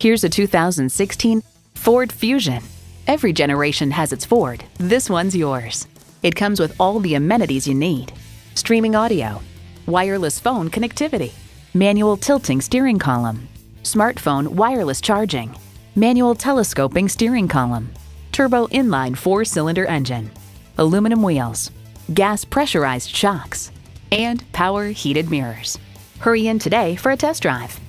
Here's a 2016 Ford Fusion. Every generation has its Ford. This one's yours. It comes with all the amenities you need: streaming audio, wireless phone connectivity, manual tilting steering column, smartphone wireless charging, manual telescoping steering column, turbo inline 4-cylinder engine, aluminum wheels, gas pressurized shocks, and power heated mirrors. Hurry in today for a test drive.